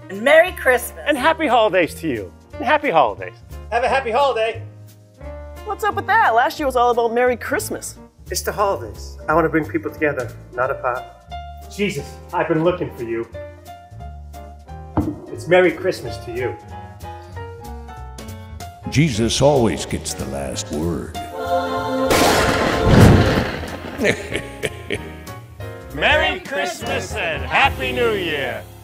And Merry Christmas. And happy holidays to you. And happy holidays. Have a happy holiday. What's up with that? Last year was all about Merry Christmas. It's the holidays. I want to bring people together, not apart. Jesus, I've been looking for you. It's Merry Christmas to you. Jesus always gets the last word. Merry Christmas and Happy New Year!